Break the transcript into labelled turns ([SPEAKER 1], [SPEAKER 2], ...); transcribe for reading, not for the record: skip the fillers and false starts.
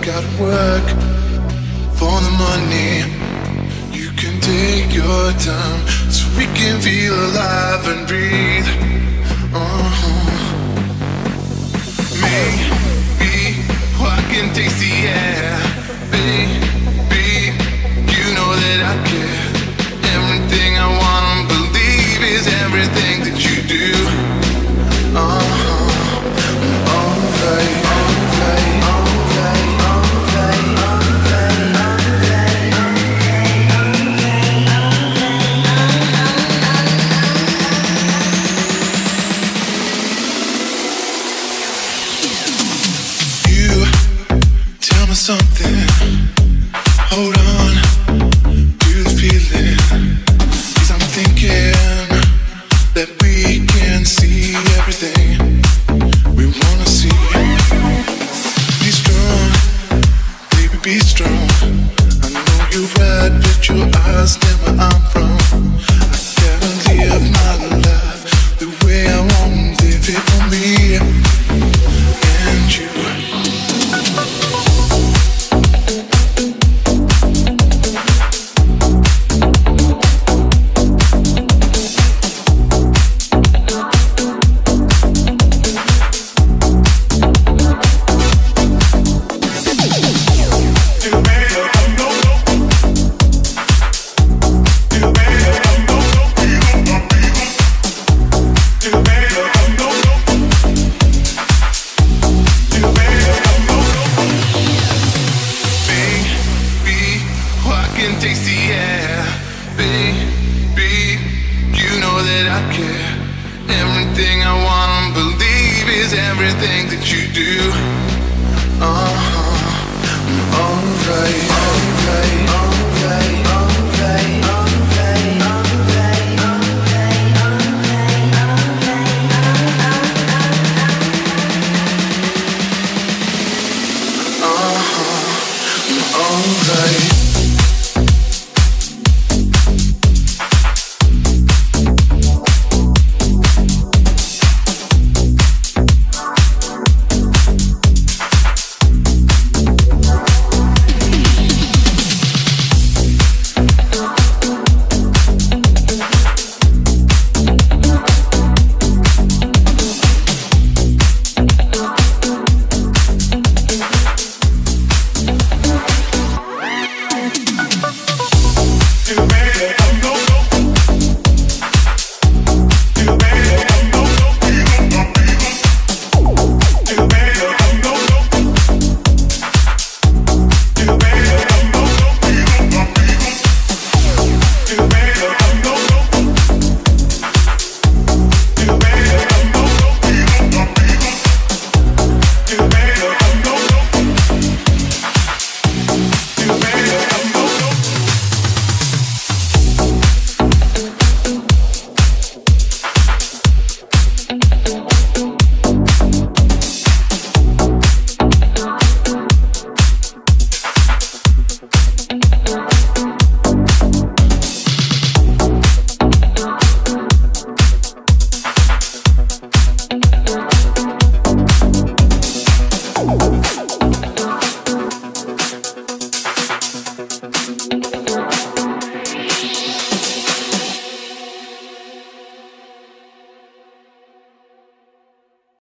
[SPEAKER 1] gotta work for the money. You can take your time so we can feel alive and breathe. Maybe I can taste the air. Baby, you know that I care. Everything I wanna believe is everything that you do. Something, hold on to the feeling, 'cause I'm thinking that we can see everything we wanna see. Be strong, baby, be strong. I know you're right, but your eyes tell me I'm wrong. I gotta live my life the way I want to live it for me and you. Taste the air, baby, you know that I care. Everything I wanna believe is everything that you do.